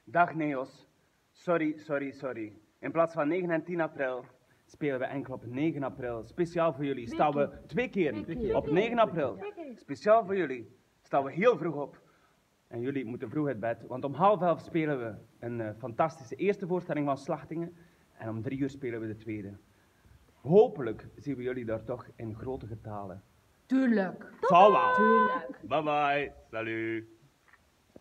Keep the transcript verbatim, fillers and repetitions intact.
Dag Neos. Sorry, sorry, sorry. In plaats van negen en tien april spelen we enkel op negen april. Speciaal voor jullie staan we twee keer, twee keer. op negen april. Speciaal voor jullie staan we heel vroeg op. En jullie moeten vroeg uit bed, want om half elf spelen we een uh, fantastische eerste voorstelling van Slachtingen. En om drie uur spelen we de tweede. Hopelijk zien we jullie daar toch in grote getalen. Tuurlijk. Zal wel. Tuurlijk. Bye bye. Salut.